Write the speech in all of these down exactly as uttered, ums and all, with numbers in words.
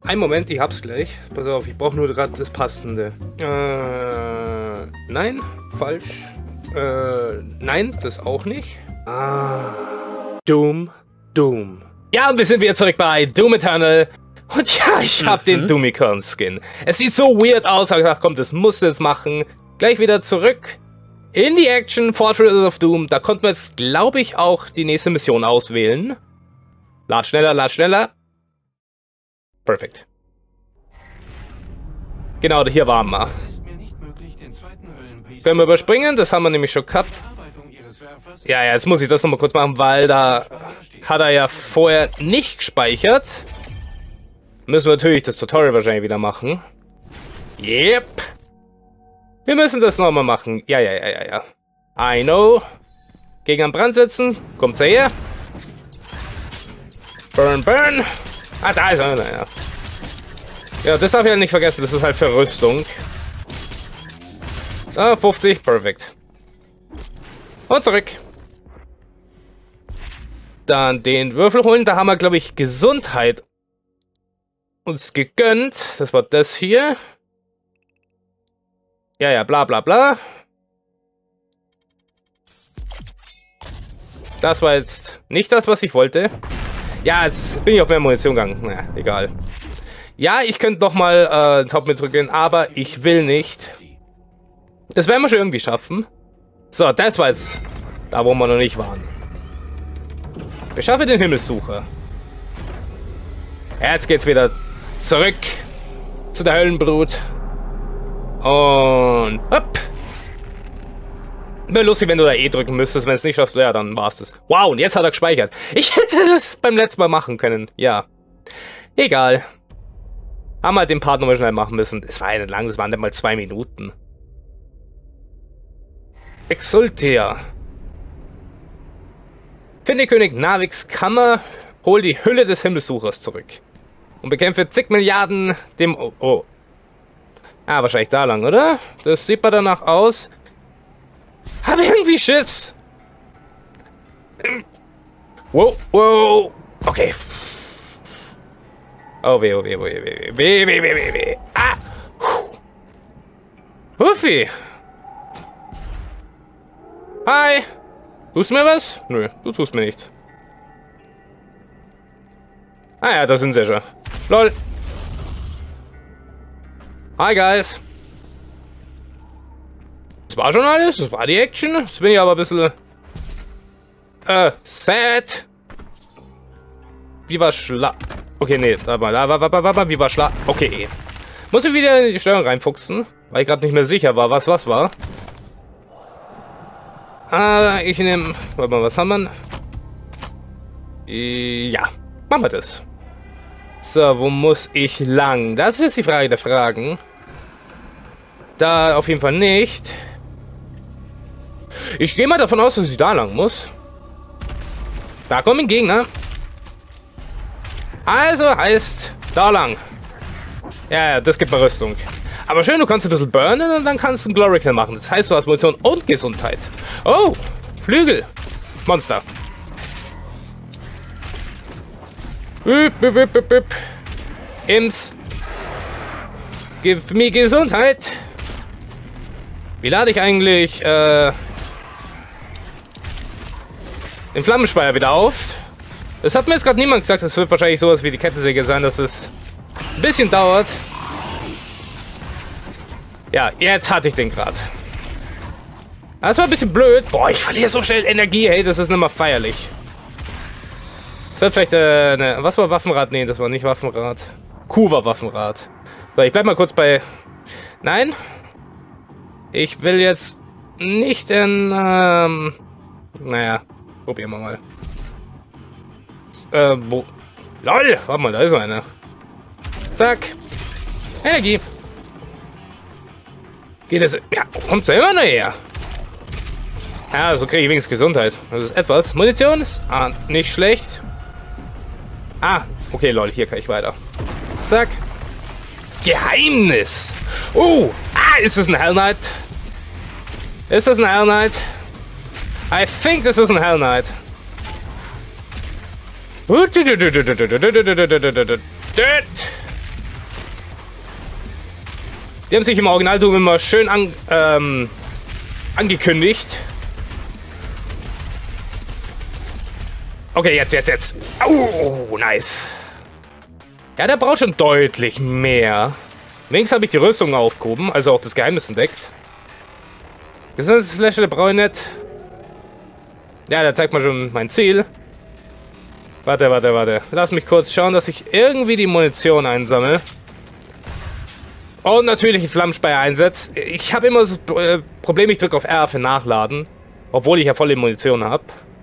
Einen Moment, ich hab's gleich. Pass auf, ich brauche nur gerade das Passende. Äh, nein, falsch. Äh, nein, das auch nicht. Ah. Doom, Doom. Ja, und wir sind wieder zurück bei Doom Eternal. Und ja, ich hab mhm. den Doomicon-Skin. Es sieht so weird aus, aber ich dachte, komm, das musst du jetzt machen. Gleich wieder zurück in die Action, Fortress of Doom. Da konnten wir jetzt, glaube ich, auch die nächste Mission auswählen. Lad schneller, lad schneller. Perfekt. Genau, hier waren wir. Können wir überspringen, das haben wir nämlich schon gehabt. Ja, ja, jetzt muss ich das nochmal kurz machen, weil da hat er ja vorher nicht gespeichert. Müssen wir natürlich das Tutorial wahrscheinlich wieder machen. Yep. Wir müssen das nochmal machen. Ja, ja, ja, ja, ja. I know. Gegen einen Brand setzen. Kommt's her. Burn, burn. Ah, da ist er. Naja. Ja, das darf ich ja nicht vergessen. Das ist halt Verrüstung. Ah, fünfzig. Perfekt. Und zurück. Dann den Würfel holen. Da haben wir, glaube ich, Gesundheit uns gegönnt. Das war das hier. Ja, ja, bla bla bla. Das war jetzt nicht das, was ich wollte. Ja, jetzt bin ich auf mehr Munition gegangen. Naja, egal. Ja, ich könnte noch mal äh, ins Hauptmenü zurückgehen, aber ich will nicht. Das werden wir schon irgendwie schaffen. So, das war jetzt da, wo wir noch nicht waren. Beschaffe den Himmelssucher. Ja, jetzt geht's wieder zurück zu der Höllenbrut. Und hopp. Wäre lustig, wenn du da E drücken müsstest. Wenn es nicht schaffst, ja, dann war's das. Wow, und jetzt hat er gespeichert. Ich hätte das beim letzten Mal machen können. Ja. Egal. Haben halt den Part nochmal schnell machen müssen. Es war ja nicht lang, das waren dann mal zwei Minuten. Exultia. Finde König Naviks Kammer, hol die Hülle des Himmelssuchers zurück. Und bekämpfe zig Milliarden dem... Oh, oh. Ah, wahrscheinlich da lang, oder? Das sieht mal danach aus. Habe irgendwie Schiss. Wow, wow. Okay. Oh, weh, oh, weh, oh, weh, weh, weh, weh, weh, weh, weh. Ah. Huffi. Hi. Tust du mir was? Nö, du tust mir nichts. Ah ja, da sind sie schon. Lol. Hi, guys. Das war schon alles, das war die Action. Jetzt bin ich aber ein bisschen... Äh, sad. Wie war Schla... Okay, nee, warte mal, warte, warte, warte, wie war Schla... Okay. Muss ich wieder in die Steuerung reinfuchsen, weil ich gerade nicht mehr sicher war, was was war. Ah, ich nehme... Warte mal, was haben wir? Ja, machen wir das. So, wo muss ich lang? Das ist jetzt die Frage der Fragen. Da auf jeden Fall nicht. Ich gehe mal davon aus, dass ich da lang muss. Da kommen ein Gegner. Also heißt da lang. Ja, ja, das gibt Rüstung. Aber schön, du kannst ein bisschen burnen und dann kannst du einen Glory Kill machen. Das heißt, du hast Munition und Gesundheit. Oh, Flügel. Monster. Üp, üp, üp, üp, üp. Imps. Gib mir Gesundheit. Wie lade ich eigentlich äh, den Flammenspeier wieder auf? Das hat mir jetzt gerade niemand gesagt. Das wird wahrscheinlich sowas wie die Kettensäge sein, dass es ein bisschen dauert. Ja, jetzt hatte ich den gerade. Das war ein bisschen blöd. Boah, ich verliere so schnell Energie. Hey, das ist nicht mal feierlich. Das wird vielleicht äh, eine... Was war Waffenrad? Nee, das war nicht Waffenrad. Q war Waffenrad. So, ich bleib mal kurz bei... Nein. Ich will jetzt nicht in... Ähm, naja, probieren wir mal. Äh, wo... LOL! Warte mal, da ist so einer. Zack. Energie. Geht es... Ja, kommt immer näher. Ja, so kriege ich wenigstens Gesundheit. Das ist etwas. Munition ist ah, nicht schlecht. Ah, okay, lol, hier kann ich weiter. Zack. Geheimnis. Oh, ah, ist das ein Hell Knight? Ist das ein Hell Knight? I think this is ein Hell Knight. Die haben sich im Original Doom immer schön an, ähm, angekündigt. Okay, jetzt, jetzt, jetzt. Oh, nice. Ja, der braucht schon deutlich mehr. Wenigstens habe ich die Rüstung aufgehoben, also auch das Geheimnis entdeckt. Gesundheitsfläche, der brauche ich nicht. Ja, da zeigt man schon mein Ziel. Warte, warte, warte. Lass mich kurz schauen, dass ich irgendwie die Munition einsammle. Und natürlich den Flammenspeier einsetze. Ich habe immer das äh, Problem, ich drücke auf R für Nachladen. Obwohl ich ja volle Munition habe.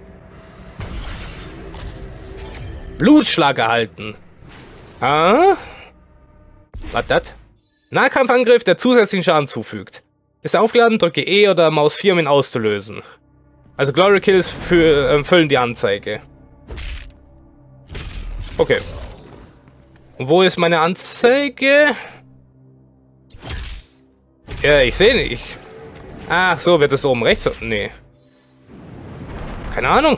Blutschlag erhalten. Ah? Was das? Nahkampfangriff, der zusätzlichen Schaden zufügt. Ist aufgeladen, drücke E oder Maus vier, um ihn auszulösen. Also Glory Kills für, äh, füllen die Anzeige. Okay. Und wo ist meine Anzeige? Ja, ich sehe nicht. Ach so, wird es oben rechts? Nee. Keine Ahnung.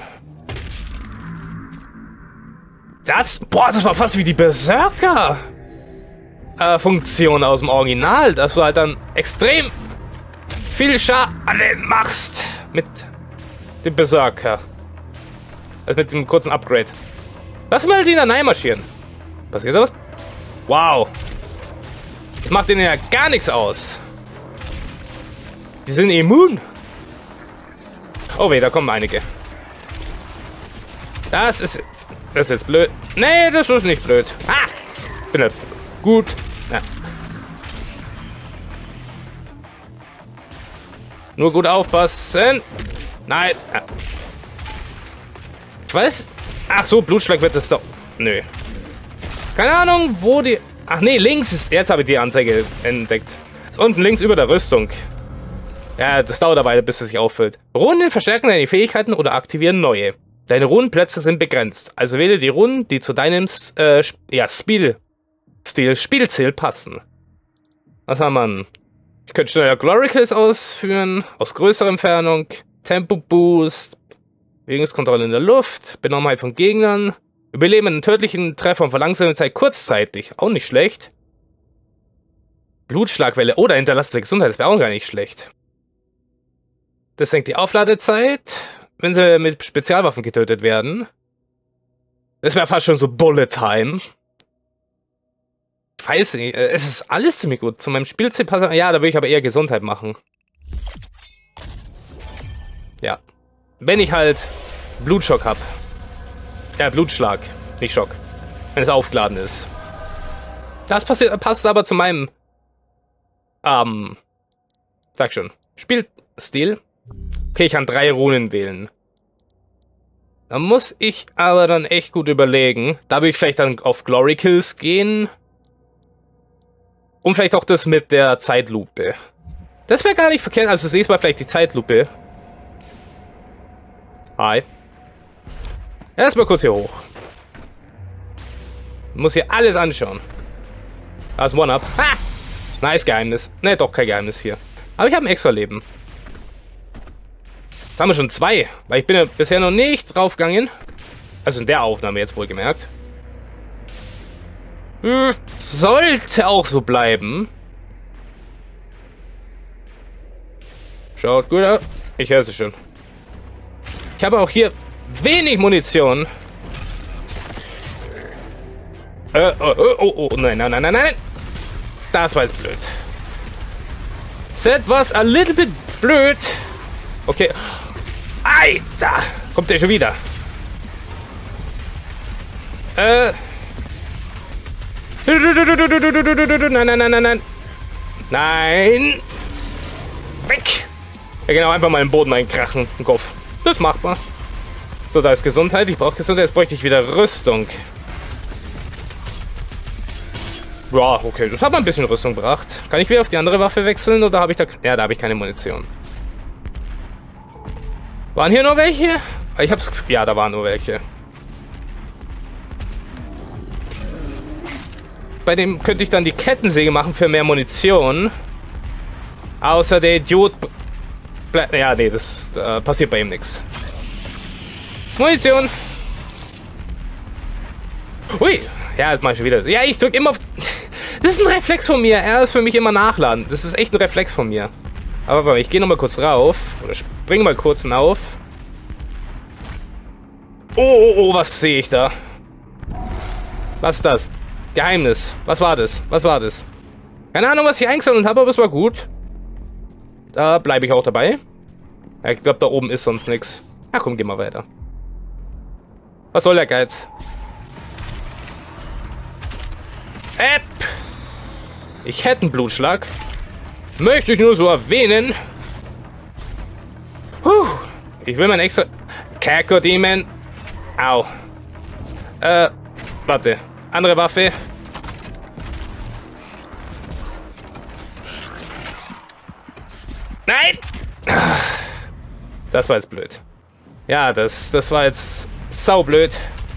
Das, boah, das war fast wie die Berserker äh, Funktion aus dem Original, dass du halt dann extrem viel Schaden machst mit dem Berserker. Also mit dem kurzen Upgrade. Lass mal die da reinmarschieren. Passiert da was? Wow. Das macht denen ja gar nichts aus. Die sind immun. Oh weh, da kommen einige. Das ist... Das ist jetzt blöd. Nee, das ist nicht blöd. Ah! Bin halt gut. Ja. Nur gut aufpassen. Nein. Ja. Ich weiß... Ach so, Blutschlag wird es doch... Nö. Keine Ahnung, wo die... Ach nee, links ist... Jetzt habe ich die Anzeige entdeckt. Unten links über der Rüstung. Ja, das dauert aber, bis es sich auffüllt. Runen verstärken deine Fähigkeiten oder aktivieren neue. Deine Runenplätze sind begrenzt. Also wähle die Runen, die zu deinem äh, ja, Spielstil, Spielziel passen. Was haben wir? Ich könnte schneller Glory Kills ausführen. Aus größerer Entfernung. Tempo Boost. Bewegungskontrolle in der Luft. Benommenheit von Gegnern. Überleben einen tödlichen Treffer und verlangsamen Zeit kurzzeitig. Auch nicht schlecht. Blutschlagwelle. Oder hinterlassene Gesundheit. Das wäre auch gar nicht schlecht. Das senkt die Aufladezeit, wenn sie mit Spezialwaffen getötet werden. Das wäre fast schon so Bullet Time. Ich weiß nicht, es ist alles ziemlich gut. Zu meinem Spielziel passen. Ja, da würde ich aber eher Gesundheit machen. Ja. Wenn ich halt Blutschock habe. Ja, Blutschlag, nicht Schock. Wenn es aufgeladen ist. Das passiert, passt aber zu meinem ähm, sag schon, Spielstil. Okay, ich kann drei Runen wählen. Da muss ich aber dann echt gut überlegen. Da würde ich vielleicht dann auf Glory Kills gehen. Und vielleicht auch das mit der Zeitlupe. Das wäre gar nicht verkehrt. Also seht mal vielleicht die Zeitlupe. Hi. Erstmal kurz hier hoch. Muss hier alles anschauen. Da ist One-Up. Ha! Nice Geheimnis. Ne, doch kein Geheimnis hier. Aber ich habe ein extra Leben. Jetzt haben wir schon zwei. Weil ich bin ja bisher noch nicht draufgegangen. Also in der Aufnahme jetzt wohl gemerkt. Hm, sollte auch so bleiben. Schaut gut aus. Ich höre es schon. Ich habe auch hier wenig Munition. Äh, oh, oh, oh, oh, nein, nein, nein, nein, nein. Das war jetzt blöd. That was a little bit blöd. Okay. Alter! Kommt der schon wieder? Äh. Nein, nein, nein, nein, nein. Nein. Weg. Ja, genau, einfach mal im Boden einkrachen. Im Kopf. Das macht man. So, da ist Gesundheit. Ich brauche Gesundheit. Jetzt bräuchte ich wieder Rüstung. Ja, okay. Das hat mal ein bisschen Rüstung gebracht. Kann ich wieder auf die andere Waffe wechseln oder habe ich da... Ja, da habe ich keine Munition. Waren hier nur welche? Ich hab's... Ja, da waren nur welche. Bei dem könnte ich dann die Kettensäge machen für mehr Munition. Außer der Idiot... Ja, nee, das äh, passiert bei ihm nichts. Munition! Ui! Ja, jetzt mach ich schon wieder. Ja, ich drück immer auf... Das ist ein Reflex von mir. Er ist für mich immer nachladen. Das ist echt ein Reflex von mir. Aber warte, ich gehe nochmal kurz rauf. Oder spring mal kurz auf. Oh, oh, oh, was sehe ich da? Was ist das? Geheimnis. Was war das? Was war das? Keine Ahnung, was ich eingesammelt habe, aber es war gut. Da bleibe ich auch dabei. Ja, ich glaube, da oben ist sonst nichts. Ja, komm, geh mal weiter. Was soll der Geiz? Äpp! Ich hätte einen Blutschlag. Möchte ich nur so erwähnen. Puh. Ich will mein extra... Cacodemon. Au. Äh, warte. Andere Waffe. Nein! Das war jetzt blöd. Ja, das, das war jetzt saublöd.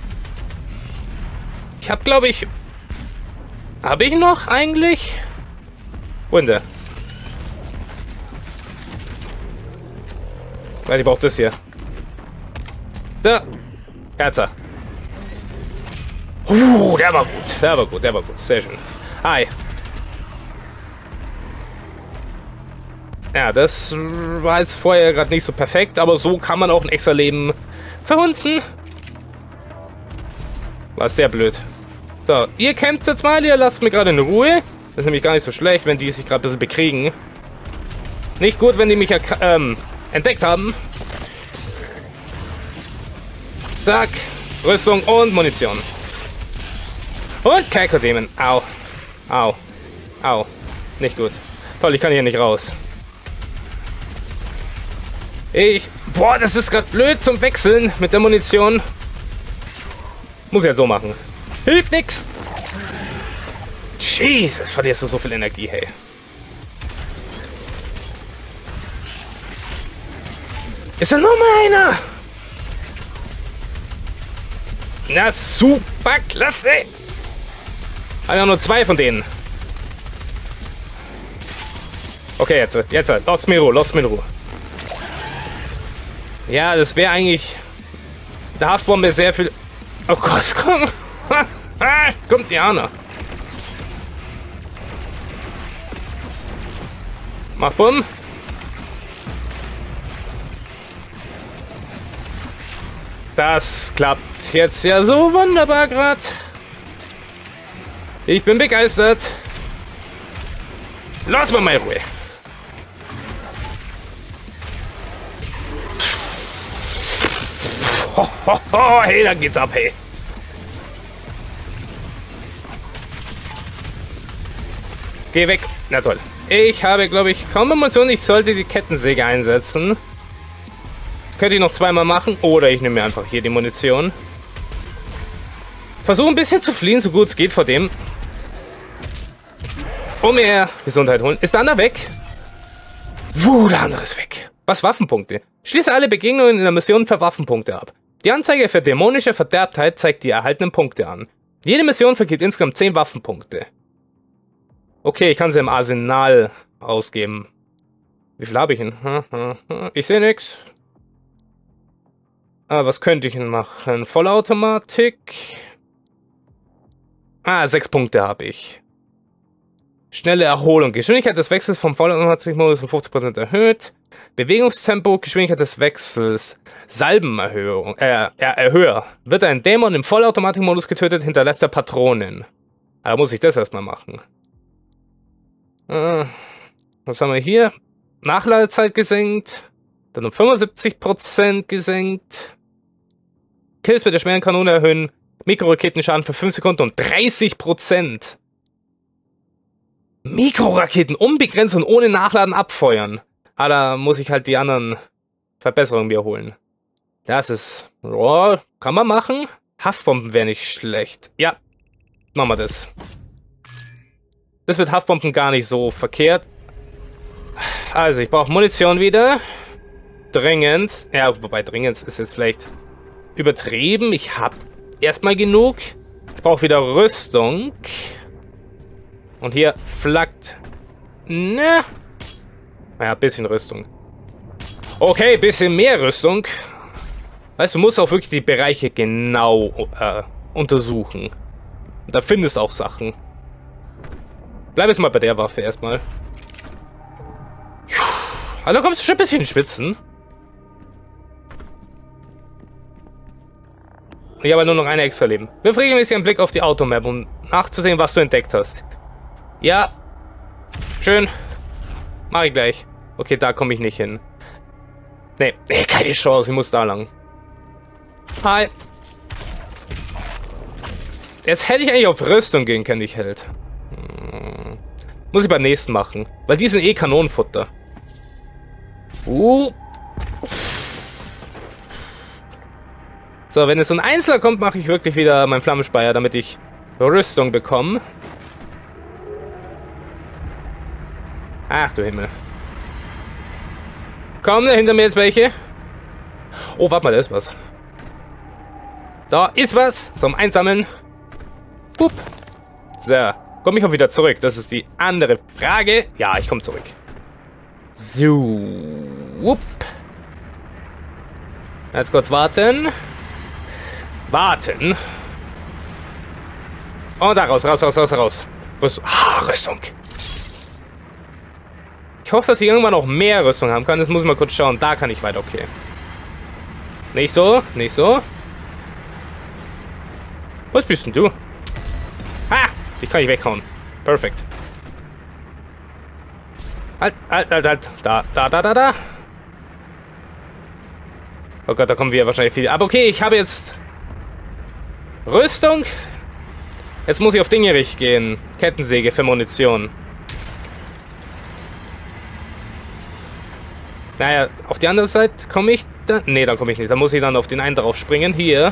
Ich hab, glaube ich... Habe ich noch eigentlich? Wo ist der? Weil ich brauche das hier. Da. Herzer. Uh, der war gut. Der war gut, der war gut. Sehr schön. Hi. Ja, das war jetzt vorher gerade nicht so perfekt, aber so kann man auch ein extra Leben verhunzen. War sehr blöd. So, ihr kämpft jetzt mal, ihr lasst mich gerade in Ruhe. Das ist nämlich gar nicht so schlecht, wenn die sich gerade ein bisschen bekriegen. Nicht gut, wenn die mich ähm, entdeckt haben. Zack, Rüstung und Munition. Und Cacodemon. Au. Au. Au. Nicht gut. Toll, ich kann hier nicht raus. Ich... Boah, das ist gerade blöd zum Wechseln mit der Munition. Muss ich ja so machen. Hilft nix. Jesus, verlierst du so viel Energie, hey. Ist da noch mal einer? Na super, klasse. Aber nur zwei von denen. Okay, jetzt, jetzt, lasst mir Ruhe, lasst mir Ruhe. Ja, das wäre eigentlich... Der Haftbombe sehr viel... Oh Gott, komm. Kommt Diana. Mach Bumm. Das klappt jetzt ja so wunderbar gerade. Ich bin begeistert. Lass mal mal Ruhe. Ho, ho, ho, hey, da geht's ab, hey. Geh weg. Na toll. Ich habe, glaube ich, kaum Munition. Ich sollte die Kettensäge einsetzen. Das könnte ich noch zweimal machen. Oder ich nehme mir einfach hier die Munition. Versuche ein bisschen zu fliehen, so gut es geht vor dem. Um mehr Gesundheit holen. Ist der andere weg? Wuh, der andere ist weg. Was, Waffenpunkte? Schließe alle Begegnungen in der Mission für Waffenpunkte ab. Die Anzeige für dämonische Verderbtheit zeigt die erhaltenen Punkte an. Jede Mission vergibt insgesamt zehn Waffenpunkte. Okay, ich kann sie im Arsenal ausgeben. Wie viel habe ich denn? Ich sehe nichts. Ah, was könnte ich denn machen? Vollautomatik. Ah, sechs Punkte habe ich. Schnelle Erholung. Geschwindigkeit des Wechsels vom Vollautomatikmodus um fünfzig Prozent erhöht. Bewegungstempo, Geschwindigkeit des Wechsels. Salbenerhöhung. Äh, Erhöher. Wird ein Dämon im Vollautomatikmodus getötet, hinterlässt er Patronen. Da muss ich das erstmal machen. Äh, was haben wir hier? Nachladezeit gesenkt. Dann um fünfundsiebzig Prozent gesenkt. Kills mit der schweren Kanone erhöhen. Mikroraketenschaden für fünf Sekunden um dreißig Prozent. Mikroraketen unbegrenzt und ohne Nachladen abfeuern. Ah, da muss ich halt die anderen Verbesserungen mir holen. Das ist... Oh, kann man machen. Haftbomben wäre nicht schlecht. Ja, machen wir das. Das mit Haftbomben gar nicht so verkehrt. Also, ich brauche Munition wieder. Dringend. Ja, wobei dringend ist jetzt vielleicht übertrieben. Ich habe erstmal genug. Ich brauche wieder Rüstung. Und hier flackt. Ne. Naja, ein bisschen Rüstung. Okay, ein bisschen mehr Rüstung. Weißt du, du musst auch wirklich die Bereiche genau äh, untersuchen. Und da findest du auch Sachen. Bleib jetzt mal bei der Waffe erstmal. Also kommst du schon ein bisschen in Schwitzen. Ich habe nur noch eine extra Leben. Wirf regelmäßig einen Blick auf die Automap, um nachzusehen, was du entdeckt hast. Ja. Schön. Mach ich gleich. Okay, da komme ich nicht hin. Nee, nee, keine Chance. Ich muss da lang. Hi. Jetzt hätte ich eigentlich auf Rüstung gehen können, die ich hält. Hm. Muss ich beim nächsten machen. Weil die sind eh Kanonenfutter. Uh. So, wenn es so ein Einzelner kommt, mache ich wirklich wieder meinen Flammenspeier, damit ich Rüstung bekomme. Ach du Himmel. Komm, da hinter mir jetzt welche. Oh, warte mal, da ist was. Da ist was zum Einsammeln. Pup. So, komme ich auch wieder zurück? Das ist die andere Frage. Ja, ich komme zurück. So. Wupp. Jetzt kurz warten. Warten. Und da raus, raus, raus, raus, raus. Rüstung. Ah, Rüstung. Ich hoffe, dass ich irgendwann noch mehr Rüstung haben kann. Das muss ich mal kurz schauen. Da kann ich weiter, okay. Nicht so, nicht so. Was bist denn du? Ha! Ich kann nicht weghauen. Perfekt. Halt, halt, halt, halt. Da, da, da, da, da. Oh Gott, da kommen wir wahrscheinlich viel. Aber okay, ich habe jetzt Rüstung. Jetzt muss ich auf Dingerich gehen. Kettensäge für Munition. Naja, auf die andere Seite komme ich da. Nee, da komme ich nicht. Da muss ich dann auf den einen drauf springen. Hier.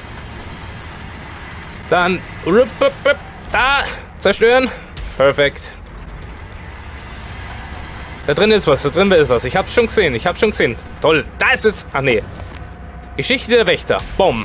Dann. Da. Zerstören. Perfekt. Da drin ist was. Da drin ist was. Ich hab's schon gesehen. Ich hab's schon gesehen. Toll. Da ist es. Ach nee. Geschichte der Wächter. Bumm.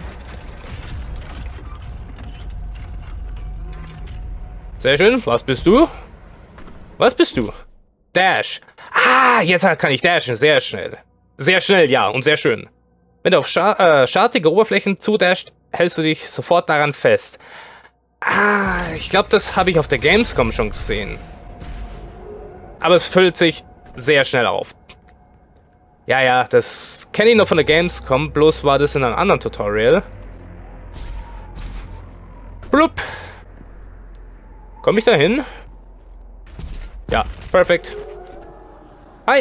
Sehr schön. Was bist du? Was bist du? Dash. Ah, jetzt kann ich dashen. Sehr schnell. Sehr schnell, ja. Und sehr schön. Wenn du auf scha äh, schartige Oberflächen zudasht, hältst du dich sofort daran fest. Ah, ich glaube, das habe ich auf der Gamescom schon gesehen. Aber es füllt sich sehr schnell auf. Ja, ja, das kenne ich noch von der Gamescom. Bloß war das in einem anderen Tutorial. Blub. Komme ich da hin? Ja, perfekt. Hi.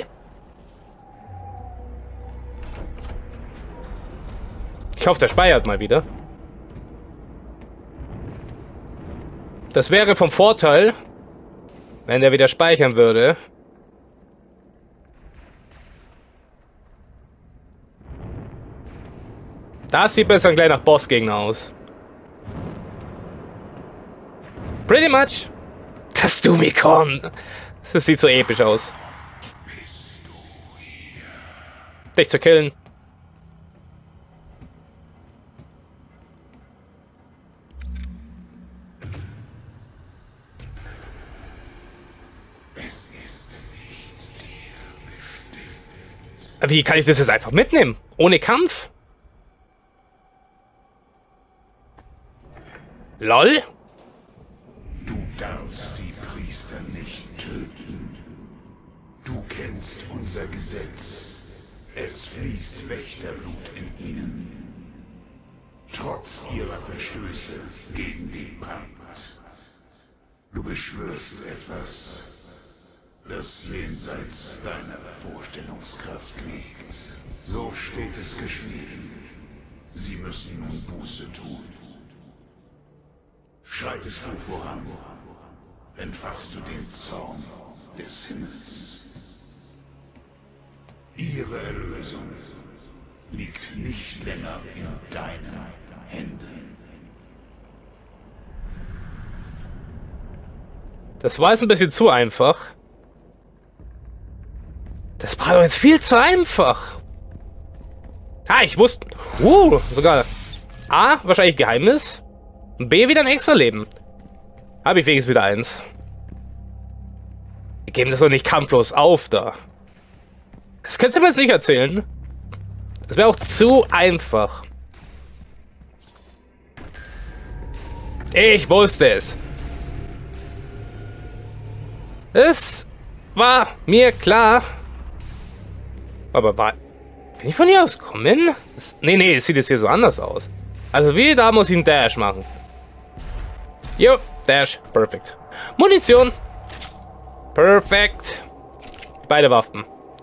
Ich hoffe, der speichert mal wieder. Das wäre vom Vorteil, wenn der wieder speichern würde. Das sieht besser gleich nach Bossgegner aus. Pretty much. Das Dumikon. Das sieht so episch aus. Dich zu killen. Wie kann ich das jetzt einfach mitnehmen? Ohne Kampf? LOL? Du darfst die Priester nicht töten. Du kennst unser Gesetz. Es fließt Wächterblut in ihnen. Trotz ihrer Verstöße gegen den Pakt. Du beschwörst etwas, das jenseits deiner Vorstellungskraft liegt. So steht es geschrieben. Sie müssen nun Buße tun. Schreitest du voran, entfachst du den Zorn des Himmels. Ihre Erlösung liegt nicht länger in deinen Händen. Das war jetzt ein bisschen zu einfach. Das war doch jetzt viel zu einfach. Ah, ich wusste... Uh, sogar... A, wahrscheinlich Geheimnis. B, wieder ein extra Leben. Habe ich wenigstens wieder eins. Die geben das doch nicht kampflos auf, da. Das könntest du mir jetzt nicht erzählen. Das wäre auch zu einfach. Ich wusste es. Es war mir klar. Aber war... Bin ich von hier aus kommen? Das, nee, nee, es sieht jetzt hier so anders aus. Also wie, da muss ich einen Dash machen. Jo, Dash. Perfekt. Munition. Perfekt. Beide Waffen.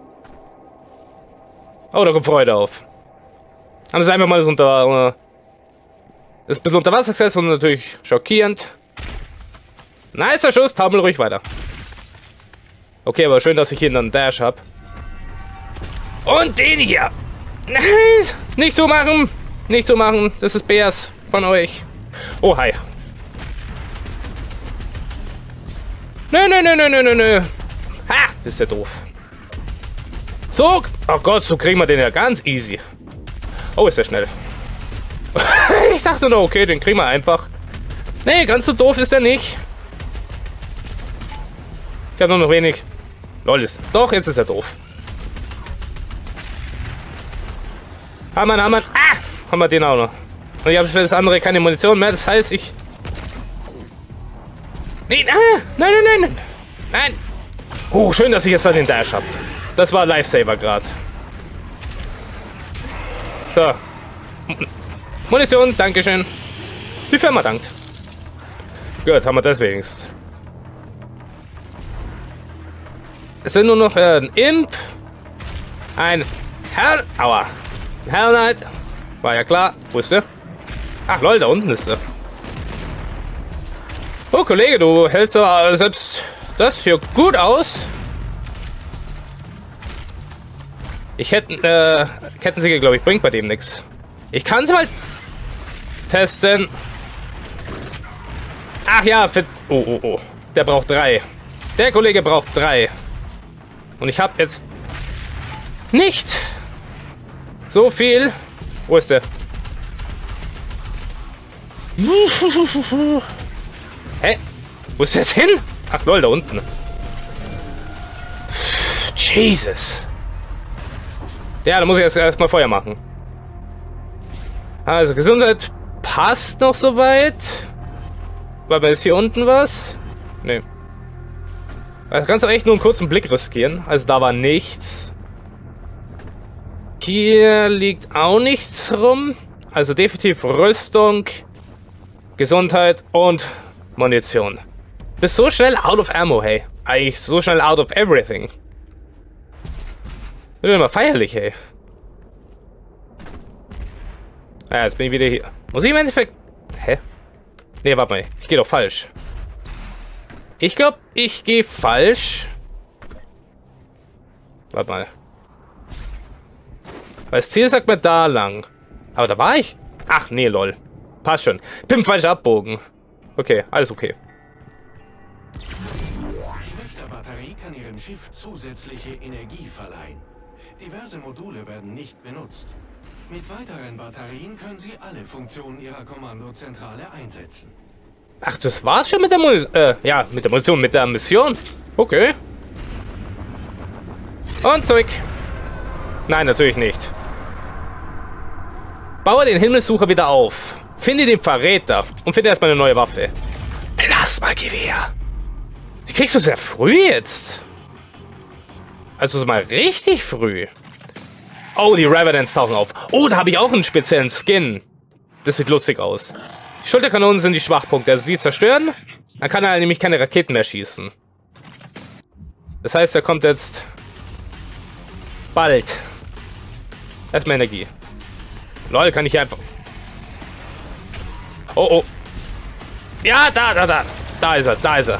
Oh, da kommt Freude auf. Haben sie einfach mal das unter... Uh, das ist ein bisschen unter Wasser gesetzt und natürlich schockierend. Nicer Schuss, taumel ruhig weiter. Okay, aber schön, dass ich hier einen Dash habe. Und den hier. Nein, nicht so machen. Nicht so machen. Das ist B S von euch. Oh, hi. Nö, nö, nö, nö, nö, nö, nö. Ha, ist der doof. So. Oh Gott, so kriegen wir den ja ganz easy. Oh, ist der schnell. Ich dachte nur, okay, den kriegen wir einfach. Nee, ganz so doof ist er nicht. Ich habe nur noch wenig. Lol, ist. Doch, jetzt ist er doof. Hammer, Hammer. Ah! Haben wir den auch noch. Und ich habe für das andere keine Munition mehr. Das heißt, ich... Nee, ah, nein, nein, nein, nein. Nein. Oh, schön, dass ich jetzt dann den Dash habe. Das war Lifesaver gerade. So. Munition, dankeschön. Die Firma dankt. Gut, haben wir das wenigstens. Es sind nur noch äh, ein Imp. Ein Hell... Aua. Hell Knight. War ja klar. Wo ist der? Ach lol, da unten ist der. Oh Kollege, du hältst doch äh, selbst das für gut aus. Ich hätte, äh, Kettensäge, glaube ich, bringt bei dem nichts. Ich kann es mal testen. Ach ja, fit. Oh, oh, oh. Der braucht drei. Der Kollege braucht drei. Und ich habe jetzt nicht so viel. Wo ist der? Hä? Wo ist der jetzt hin? Ach lol, da unten. Jesus. Ja, da muss ich jetzt erstmal Feuer machen. Also, Gesundheit passt noch soweit. War mir jetzt hier unten was? Nee. Also kannst du echt nur einen kurzen Blick riskieren. Also da war nichts. Hier liegt auch nichts rum. Also definitiv Rüstung, Gesundheit und Munition. Bist so schnell out of ammo, hey. Eigentlich so schnell out of everything. Wird immer feierlich, hey. Ja, jetzt bin ich wieder hier. Muss ich im Endeffekt... Hä? Nee, warte mal. Ich gehe doch falsch. Ich glaube, ich gehe falsch. Warte mal. Weil das Ziel sagt mir da lang. Aber da war ich. Ach, nee, lol. Passt schon. Bin falsch abbogen. Okay, alles okay. Die Wächterbatterie kann Ihrem Schiff zusätzliche Energie verleihen. Diverse Module werden nicht benutzt. Mit weiteren Batterien können Sie alle Funktionen Ihrer Kommandozentrale einsetzen. Ach, das war's schon mit der Munition. Äh, ja, mit der Munition, mit der Mission. Okay. Und zurück. Nein, natürlich nicht. Baue den Himmelssucher wieder auf. Finde den Verräter. Und finde erstmal eine neue Waffe. Plasma-Gewehr. Die kriegst du sehr früh jetzt. Also so mal richtig früh. Oh, die Revenants tauchen auf. Oh, da habe ich auch einen speziellen Skin. Das sieht lustig aus. Die Schulterkanonen sind die Schwachpunkte. Also die zerstören. Dann kann er nämlich keine Raketen mehr schießen. Das heißt, er kommt jetzt bald. Erstmal Energie. Lol, kann ich hier einfach... Oh, oh. Ja, da, da, da. Da ist er, da ist er.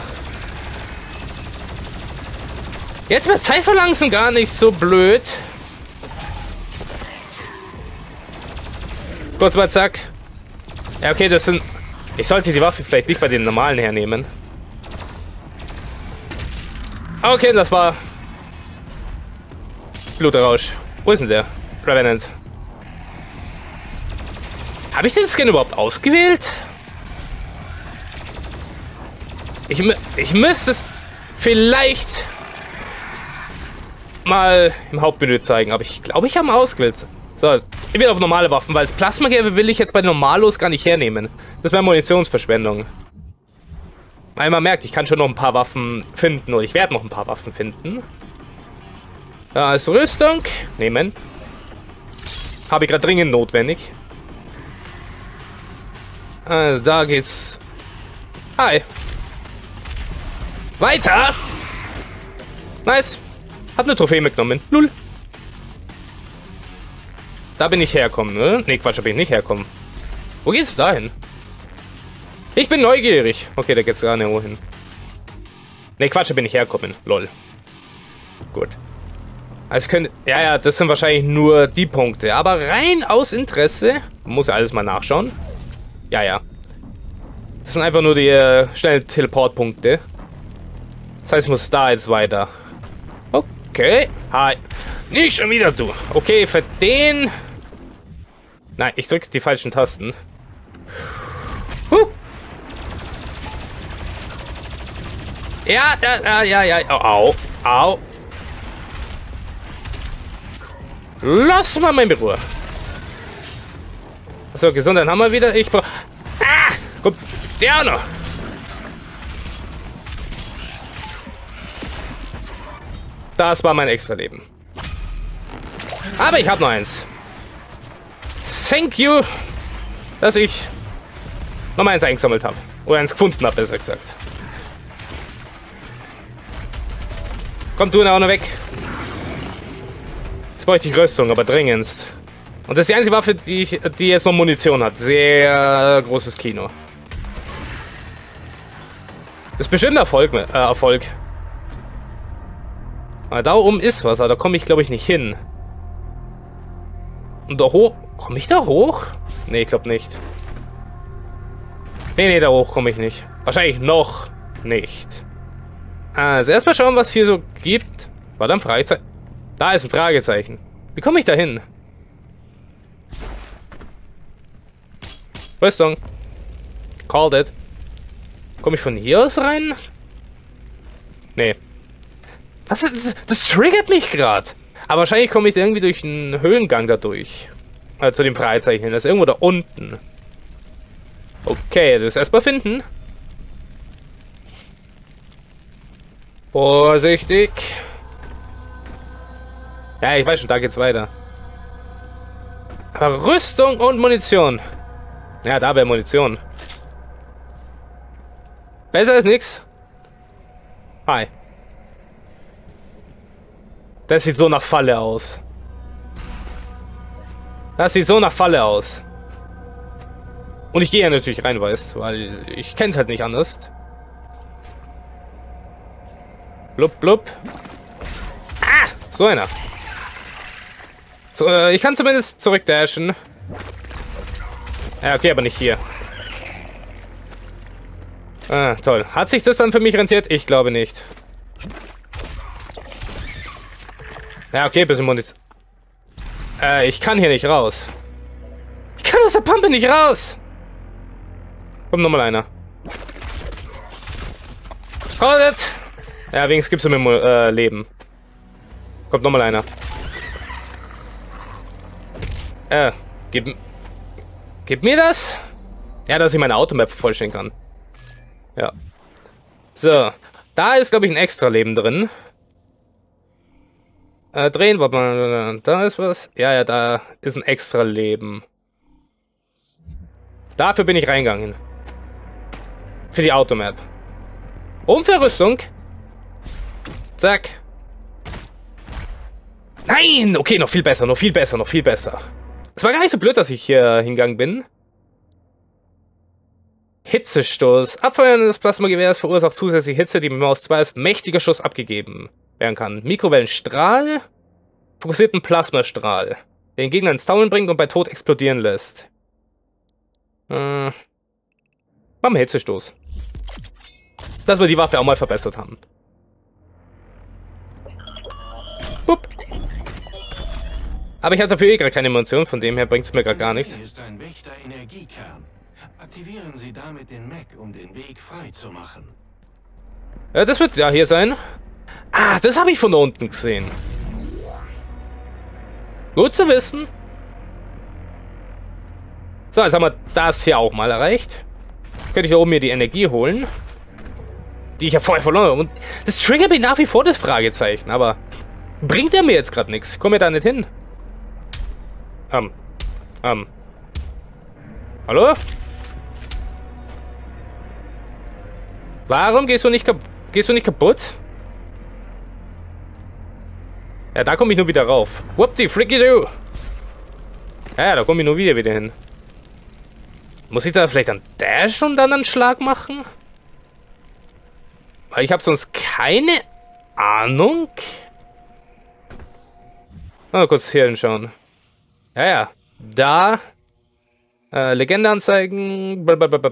Jetzt wird Zeit verlangsamen gar nicht so blöd. Kurz mal zack. Ja, okay, das sind... Ich sollte die Waffe vielleicht nicht bei den normalen hernehmen. Okay, das war... Blutrausch. Wo ist denn der? Revenant. Habe ich den Skin überhaupt ausgewählt? Ich, ich müsste es vielleicht mal im Hauptmenü zeigen, aber ich glaube, ich habe ihn ausgewählt. So, ich bin auf normale Waffen, weil das Plasma-Gewehr will ich jetzt bei Normalos gar nicht hernehmen. Das wäre Munitionsverschwendung. Weil man merkt, ich kann schon noch ein paar Waffen finden. Oder ich werde noch ein paar Waffen finden. Da ist Rüstung. Nehmen. Habe ich gerade dringend notwendig. Also da geht's. Hi. Weiter. Nice. Hab eine Trophäe mitgenommen. Null. Da bin ich hergekommen, ne? Ne, Quatsch, da bin ich nicht hergekommen. Wo geht's da hin? Ich bin neugierig. Okay, da geht's gar nicht hin. Ne, Quatsch, da bin ich hergekommen. Lol. Gut. Also können... Ja, ja, das sind wahrscheinlich nur die Punkte. Aber rein aus Interesse... Muss ja alles mal nachschauen. Ja, ja. Das sind einfach nur die äh, schnellen Teleportpunkte. Das heißt, ich muss da jetzt weiter. Okay. Hi. Nicht schon wieder, du. Okay, für den... Nein, ich drücke die falschen Tasten. Huh. Ja, ja, ja, ja, ja. Au, au. Lass mal mein Ruhe. So, Gesundheit haben wir wieder. Ich brauche... Ah! Kommt der auch noch. Das war mein Extra-Leben. Aber ich habe noch eins. Thank you, dass ich noch mal eins eingesammelt habe. Oder eins gefunden habe, besser gesagt. Komm du auch noch weg. Jetzt bräuchte ich Rüstung, aber dringendst. Und das ist die einzige Waffe, die, ich, die jetzt noch Munition hat. Sehr großes Kino. Das ist bestimmt Erfolg. Äh, Erfolg. Aber da oben ist was, aber da komme ich, glaube ich, nicht hin. Und da hoch... Komme ich da hoch? Nee, ich glaube nicht. Nee, nee, da hoch komme ich nicht. Wahrscheinlich noch nicht. Also erstmal schauen, was hier so gibt. War da ein Fragezeichen? Da ist ein Fragezeichen. Wie komme ich da hin? Rüstung. Called it. Komme ich von hier aus rein? Nee. Was ist das? Das triggert mich gerade. Aber wahrscheinlich komme ich irgendwie durch einen Höhlengang da durch. Also zu dem Fragezeichen. Das ist irgendwo da unten. Okay, das erstmal finden. Vorsichtig. Ja, ich weiß schon, da geht's weiter. Aber Rüstung und Munition. Ja, da wäre Munition. Besser als nix. Hi. Das sieht so nach Falle aus. Das sieht so nach Falle aus. Und ich gehe ja natürlich rein, weißt, weil ich kenne es halt nicht anders. Blub, blub. Ah, so einer. So, äh, ich kann zumindest zurückdashen. Ja, okay, aber nicht hier. Ah, toll. Hat sich das dann für mich rentiert? Ich glaube nicht. Ja, okay, bisschen Munition. Äh, ich kann hier nicht raus. Ich kann aus der Pampe nicht raus. Kommt nochmal einer. Hold it. Ja, wenigstens gibt's mir äh, Leben. Kommt nochmal einer. Äh, gib... Gib mir das? Ja, dass ich meine Automap vollständigen kann. Ja. So. Da ist, glaube ich, ein extra Leben drin. Äh, drehen, warte mal. Da ist was. Ja, ja, da ist ein extra Leben. Dafür bin ich reingegangen. Für die Automap. Und für Rüstung. Zack. Nein! Okay, noch viel besser, noch viel besser, noch viel besser. Es war gar nicht so blöd, dass ich hier hingegangen bin. Hitzestoß. Abfeuern des Plasmagewehrs verursacht zusätzliche Hitze, die mit Maus zwei als mächtiger Schuss abgegeben werden kann. Mikrowellenstrahl. Fokussierten Plasmastrahl. Der den Gegner ins Taumeln bringt und bei Tod explodieren lässt. Äh. Machen wir Hitzestoß. Dass wir die Waffe auch mal verbessert haben. Bup. Aber ich hatte dafür eh gerade keine Munition, von dem her bringt es mir gerade gar nichts. Hier ist ein Wächter-Energiekern. Aktivieren Sie damit den Mech, um den Weg frei zu machen. Ja, das wird ja hier sein. Ah, das habe ich von da unten gesehen. Gut zu wissen. So, jetzt haben wir das hier auch mal erreicht. Könnte ich da oben mir die Energie holen. die ich ja vorher verloren habe. Und das triggert mich nach wie vor, das Fragezeichen. Aber bringt er mir jetzt gerade nichts? Ich komme da nicht hin. Ähm. Ähm. Hallo? Warum gehst du nicht, kap gehst du nicht kaputt? Ja, da komme ich nur wieder rauf. Whoopty, freaky do. Ja, da komme ich nur wieder wieder hin. Muss ich da vielleicht einen Dash und dann einen Schlag machen? Weil ich habe sonst keine Ahnung. Mal kurz hier hinschauen. Ja, ja. Da. Äh, Legende anzeigen.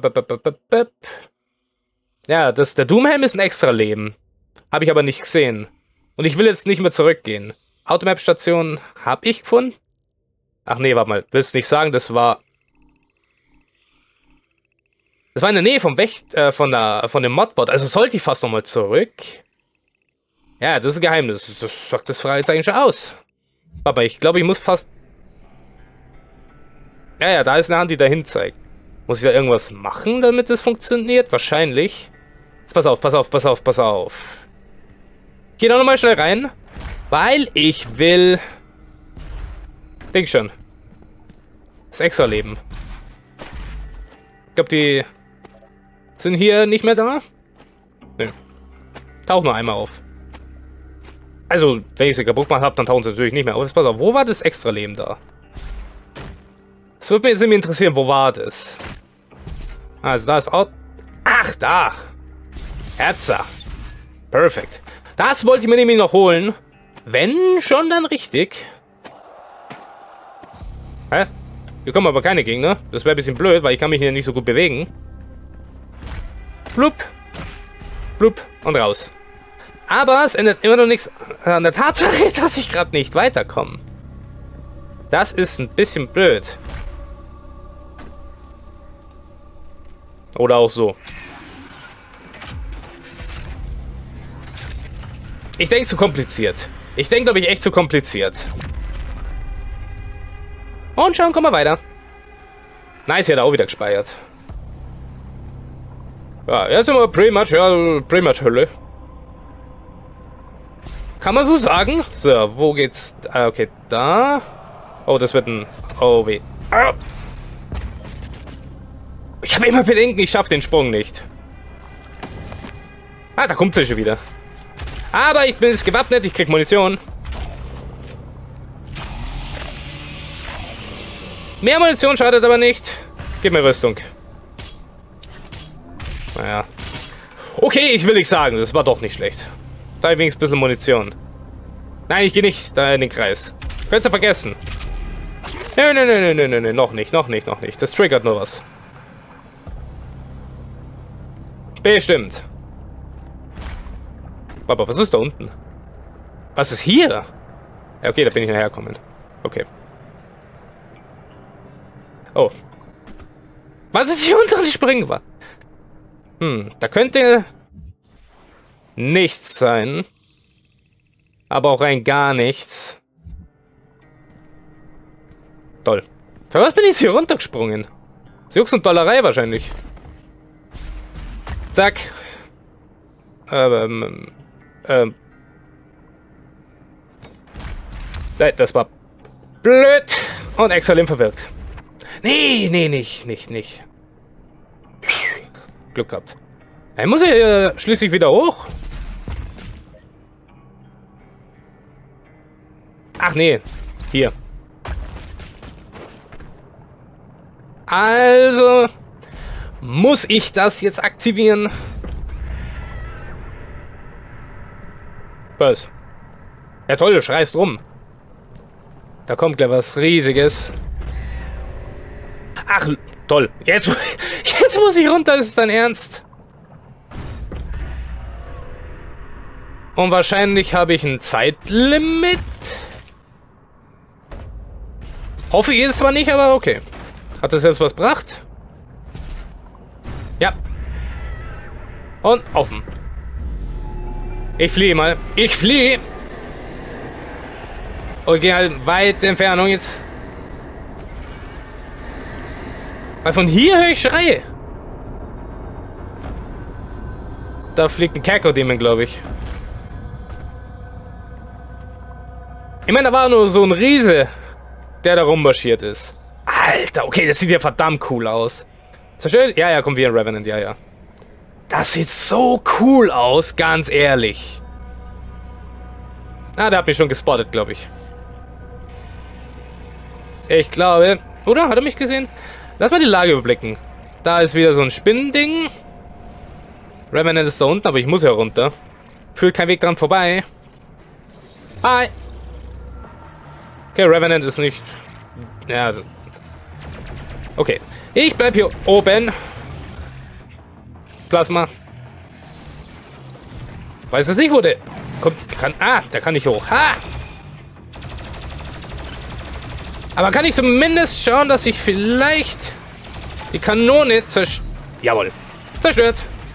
Ja, das, der Doomhelm ist ein extra Leben. Habe ich aber nicht gesehen. Und ich will jetzt nicht mehr zurückgehen. Automap-Station habe ich gefunden. Ach nee, warte mal. Willst du nicht sagen, das war... Das war in der Nähe vom Wächt, äh, von, der, von dem Modbot. Also sollte ich fast nochmal zurück. Ja, das ist ein Geheimnis. Das sagt das Fragezeichen schon aus. Aber ich glaube, ich muss fast... Ja, ja, da ist eine Hand, die dahin zeigt. Muss ich da irgendwas machen, damit das funktioniert? Wahrscheinlich. Jetzt pass auf, pass auf, pass auf, pass auf. Geh da nochmal schnell rein. Weil ich will... Denk schon. Das Extra-Leben. Ich glaube, die sind hier nicht mehr da. Nö. Tauchen nur einmal auf. Also, wenn ich sie kaputt gemacht habe, dann tauchen sie natürlich nicht mehr auf. Jetzt pass auf, wo war das Extra-Leben da? Das würde mich jetzt irgendwie interessieren, wo war das? Also, da ist auch... Ach, da! Herzer. Perfekt. Das wollte ich mir nämlich noch holen. Wenn schon, dann richtig. Hä? Hier kommen aber keine Gegner. Das wäre ein bisschen blöd, weil ich kann mich hier nicht so gut bewegen. Blub. Blub. Und raus. Aber es ändert immer noch nichts an der Tatsache, dass ich gerade nicht weiterkomme. Das ist ein bisschen blöd. Oder auch so. Ich denke zu kompliziert. Ich denke, glaube ich, echt zu kompliziert. Und schon kommen wir weiter. Nice, hier hat er auch wieder gespeichert. Ja, jetzt sind wir pretty much, ja, pretty much Hölle. Kann man so sagen? So, wo geht's? Ah, okay, da. Oh, das wird ein... Oh, weh. Ah. Ich habe immer Bedenken, ich schaffe den Sprung nicht. Ah, da kommt sie schon wieder. Aber ich bin jetzt gewappnet, ich krieg Munition. Mehr Munition schadet aber nicht. Gib mir Rüstung. Naja. Okay, ich will nicht sagen, das war doch nicht schlecht. Da habe ich wenigstens ein bisschen Munition. Nein, ich gehe nicht da in den Kreis. Könntest du vergessen. Nö, nö, nö, nö, nö, nö, noch nicht, noch nicht, noch nicht. Das triggert nur was. Bestimmt. Aber was ist da unten? Was ist hier? Ja, okay, da bin ich hergekommen. Okay. Oh. Was ist hier unten springen war? Hm, da könnte nichts sein. Aber auch rein gar nichts. Toll. Für was bin ich hier runtergesprungen? Jux und Dollerei wahrscheinlich. Zack. Ähm, ähm. Nein, das war blöd. Und extra Limp verwirkt. Nee, nee, nicht, nicht, nicht. Glück gehabt. Er muss ja äh, schließlich wieder hoch. Ach nee, hier. Also muss ich das jetzt aktivieren? Was? Ja toll, du schreist rum. Da kommt gleich was Riesiges. Ach, toll. Jetzt, jetzt muss ich runter, ist es dein Ernst? Und wahrscheinlich habe ich ein Zeitlimit. Hoffe ich es zwar nicht, aber okay. Hat das jetzt was gebracht? Ja. Und offen. Ich fliehe mal. Ich fliehe. Und gehe halt weit Entfernung jetzt. Weil von hier höre ich Schreie. Da fliegt ein Cacodemon, glaube ich. Ich meine, da war nur so ein Riese, der da rummarschiert ist. Alter, okay, das sieht ja verdammt cool aus. Zerstört? Ja, ja, kommt wie ein Revenant, ja, ja. Das sieht so cool aus, ganz ehrlich. Ah, der hat mich schon gespottet, glaube ich. Ich glaube... Oder? Hat er mich gesehen? Lass mal die Lage überblicken. Da ist wieder so ein Spinnending. Revenant ist da unten, aber ich muss ja runter. Führt kein Weg dran vorbei. Hi. Okay, Revenant ist nicht... Ja. Okay. Ich bleib hier oben. Plasma. Weiß es nicht, wo der... Kommt, kann... Ah, der kann nicht hoch. Ha! Aber kann ich zumindest schauen, dass ich vielleicht die Kanone zerstört... Jawohl. Zerstört.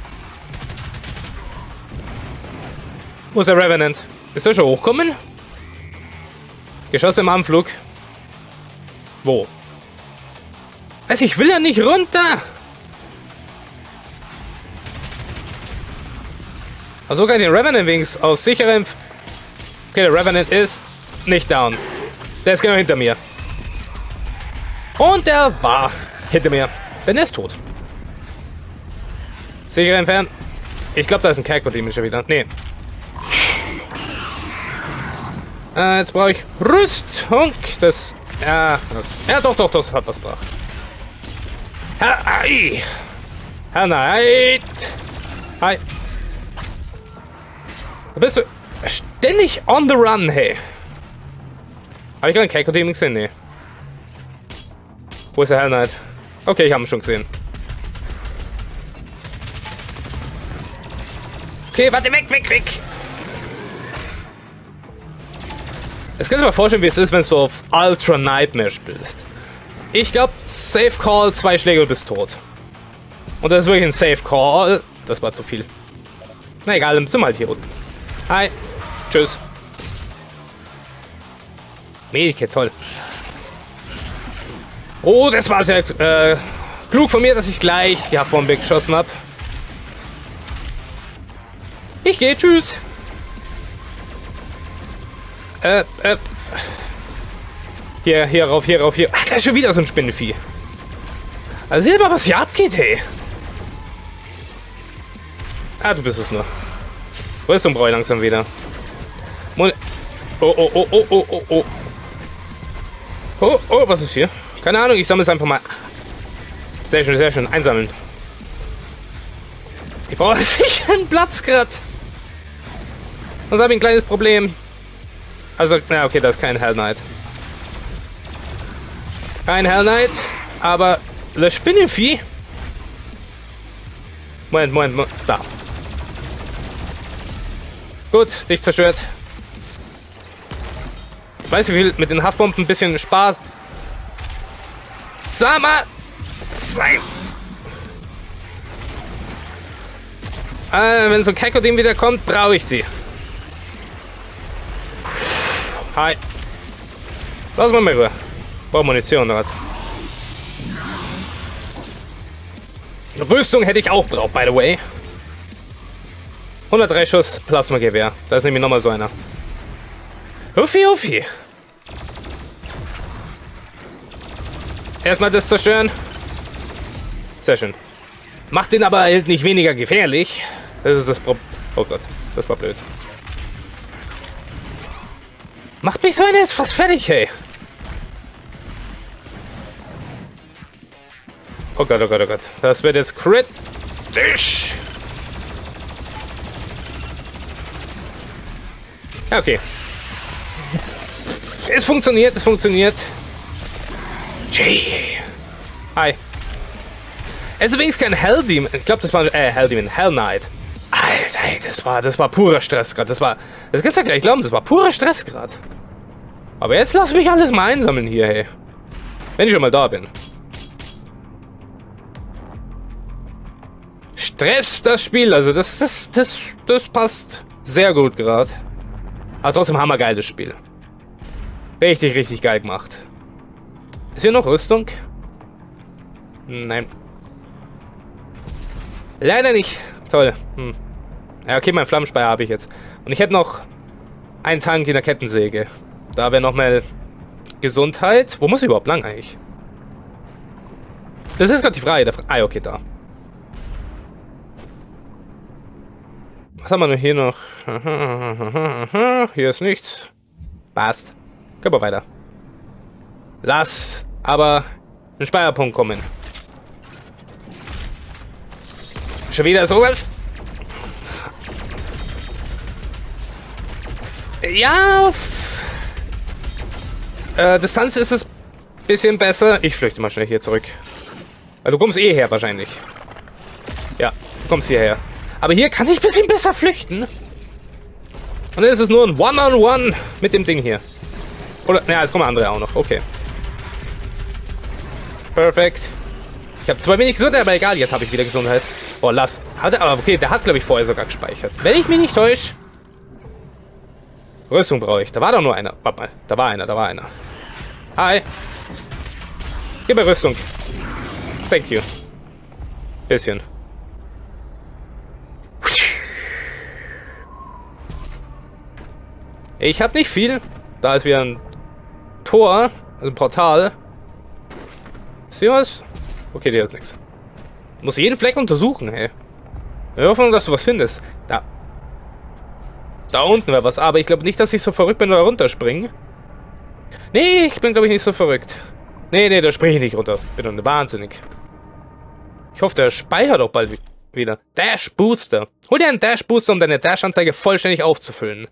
Wo ist der Revenant? Ist er schon hochkommen? Geschoss im Anflug. Wo? Also ich will ja nicht runter. Also kann ich den Revenant wenigstens aus sicherem... Okay, der Revenant ist nicht down. Der ist genau hinter mir. Und er war hinter mir. Denn er ist tot. Sicher entfernen. Ich glaube, da ist ein Cacodemon schon wieder. Nee. Äh, jetzt brauche ich Rüstung. Das... Ja, ja, doch, doch, doch, das hat was gebracht. Hi. Hi. Hi. Da bist du ständig on the run, hey. Habe ich gerade einen Cacodemon gesehen? Nee. Wo ist der Hell Knight? Okay, ich habe ihn schon gesehen. Okay, warte, weg, weg, weg. Jetzt könnt ihr mal vorstellen, wie es ist, wenn du auf Ultra Nightmare spielst. Ich glaube, Safe Call, zwei Schläge und bist tot. Und das ist wirklich ein Safe Call. Das war zu viel. Na egal, dann sind wir halt hier unten. Hi. Tschüss. Medikit, toll. Oh, das war sehr äh, klug von mir, dass ich gleich die Haftbombe geschossen habe. Ich gehe, tschüss. Äh, äh. Hier, hier rauf, hier rauf, hier. Ach, da ist schon wieder so ein Spinnenvieh. Also seht mal, was hier abgeht, hey. Ah, du bist es nur. Rüstung brauche ich langsam wieder. Mon oh, oh, oh, oh, oh, oh, oh. Oh, oh, was ist hier? Keine Ahnung, ich sammle es einfach mal. Sehr schön, sehr schön. Einsammeln. Ich brauche sicher einen Platz gerade. Sonst habe ich ein kleines Problem. Also, na okay, das ist kein Hell Knight. Kein Hell Knight, aber das Spinnenvieh. Moment, Moment, Moment. Da. Gut, dich zerstört. Ich weiß, wie viel mit den Haftbomben ein bisschen Spaß. Sama! Sein! Äh, wenn so ein Cacodemon wieder kommt, brauche ich sie. Hi. Lass mal mal rüber. Brauche Munition oder was? Rüstung hätte ich auch braucht, by the way. hundertdrei Schuss Plasmagewehr. Da ist nämlich nochmal so einer. Huffi, Huffi. Erstmal das zerstören. Sehr schön. Macht den aber halt nicht weniger gefährlich. Das ist das Problem. Oh Gott, das war blöd. Macht mich so einer jetzt fast fertig, hey. Oh Gott, oh Gott, oh Gott. Das wird jetzt kritisch. Ja, okay. Es funktioniert, es funktioniert. Gee. Hi. Es ist übrigens kein Hell Demon. Ich glaube, das war äh, Hell Demon, Hell Knight. Alter, ey, das war, das war purer Stress gerade. Das war, das kannst du ja gleich glauben, das war purer Stress gerade. Aber jetzt lass mich alles mal einsammeln hier, hey. Wenn ich schon mal da bin. Stress, das Spiel, also das, das, das, das passt sehr gut gerade. Aber trotzdem hammergeil das Spiel. Richtig, richtig geil gemacht. Ist hier noch Rüstung? Nein. Leider nicht. Toll. Hm. Ja, okay, meinen Flammenspeier habe ich jetzt. Und ich hätte noch einen Tank in der Kettensäge. Da wäre nochmal Gesundheit. Wo muss ich überhaupt lang eigentlich? Das ist gerade die Frage. Ah, okay, da. Was haben wir denn hier noch? Hier ist nichts. Passt. Können wir weiter. Lass aber einen Speierpunkt kommen. Schon wieder sowas? Ja. Äh, Distanz ist es ein bisschen besser. Ich flüchte mal schnell hier zurück. Weil du kommst eh her wahrscheinlich. Ja, du kommst hierher. Aber hier kann ich ein bisschen besser flüchten. Und dann ist es nur ein One-on-One mit dem Ding hier. Oder, naja, jetzt kommen andere auch noch. Okay. Perfekt. Ich habe zwar wenig Gesundheit, aber egal, jetzt habe ich wieder Gesundheit. Oh, lass. Hat er, aber okay, der hat, glaube ich, vorher sogar gespeichert. Wenn ich mich nicht täusche. Rüstung brauche ich. Da war doch nur einer. Warte mal. Da war einer, da war einer. Hi. Gib mir Rüstung. Thank you. Bisschen. Ich habe nicht viel. Da ist wieder ein Tor. Also ein Portal. Ist hier was? Okay, hier ist nichts. Muss jeden Fleck untersuchen, hey. Wir hoffen, dass du was findest. Da. Da unten wäre was. Aber ich glaube nicht, dass ich so verrückt bin oder runterspringen. Nee, ich bin, glaube ich, nicht so verrückt. Nee, nee, da springe ich nicht runter. Bin doch wahnsinnig. Ich hoffe, der speichert doch bald wieder. Dash Booster. Hol dir einen Dash Booster, um deine Dash-Anzeige vollständig aufzufüllen.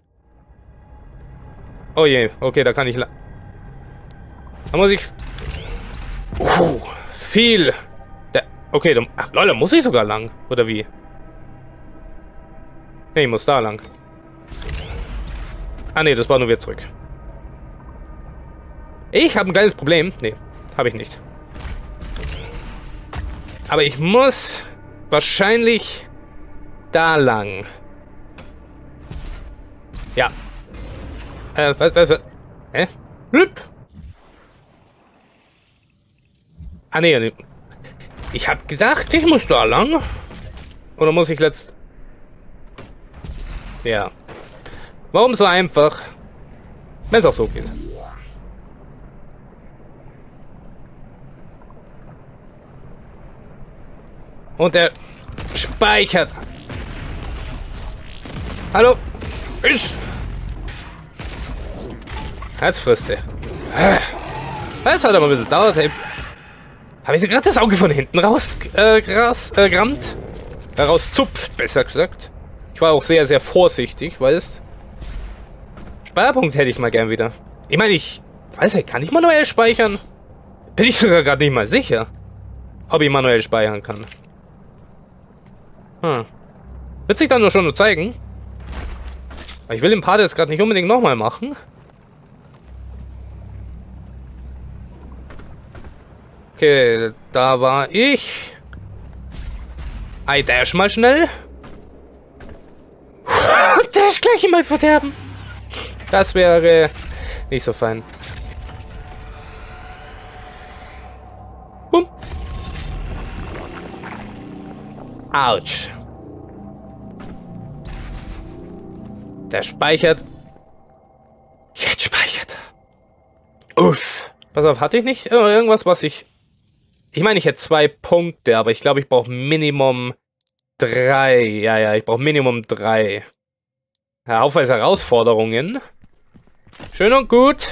Oh je, okay, da kann ich... Da muss ich... Uh, viel... Da, okay, da, ach, Leute, muss ich sogar lang? Oder wie? Nee, ich muss da lang. Ah, nee, das war nur wieder zurück. Ich habe ein kleines Problem. Nee, habe ich nicht. Aber ich muss wahrscheinlich da lang. Ja. Äh, was, was, was? Hä? Blüpp. Ah, nee, nee. Ich hab gedacht, ich muss da lang. Oder muss ich letzt... Ja. Warum so einfach? Wenn es auch so geht. Und er speichert. Hallo? Ich... Jetzt frisst er. Das hat aber ein bisschen gedauert, ey. Habe ich gerade das Auge von hinten raus äh, gras, äh, grammt? Äh, rauszupft, besser gesagt. Ich war auch sehr, sehr vorsichtig, weißt. Speierpunkt hätte ich mal gern wieder. Ich meine, ich weiß nicht, kann ich manuell speichern? Bin ich sogar gerade nicht mal sicher, ob ich manuell speichern kann. Hm. Wird sich dann nur schon nur zeigen. Aber ich will den Part jetzt gerade nicht unbedingt nochmal machen. Okay, da war ich. I dash mal schnell. Dash gleich in mein Verderben. Das wäre nicht so fein. Bumm. Autsch. Der speichert. Jetzt speichert. Uff. Pass auf, hatte ich nicht irgendwas, was ich... Ich meine, ich hätte zwei Punkte, aber ich glaube, ich brauche Minimum drei. Ja, ja, ich brauche Minimum drei. Ja, Aufweis Herausforderungen. Schön und gut.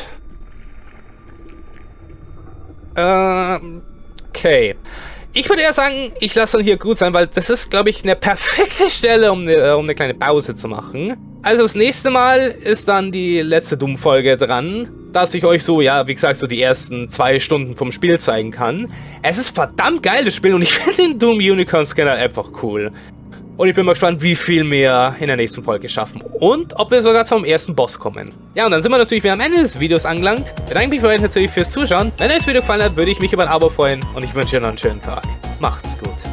Ähm, okay. Ich würde eher sagen, ich lasse dann hier gut sein, weil das ist, glaube ich, eine perfekte Stelle, um eine, um eine kleine Pause zu machen. Also das nächste Mal ist dann die letzte Doom-Folge dran, dass ich euch so, ja, wie gesagt, so die ersten zwei Stunden vom Spiel zeigen kann. Es ist verdammt geil, das Spiel, und ich finde den Doom Unicorn Scanner einfach cool. Und ich bin mal gespannt, wie viel wir in der nächsten Folge schaffen. Und ob wir sogar zum ersten Boss kommen. Ja, und dann sind wir natürlich wieder am Ende des Videos angelangt. Bedanke mich bei euch natürlich fürs Zuschauen. Wenn euch das Video gefallen hat, würde ich mich über ein Abo freuen. Und ich wünsche euch noch einen schönen Tag. Macht's gut.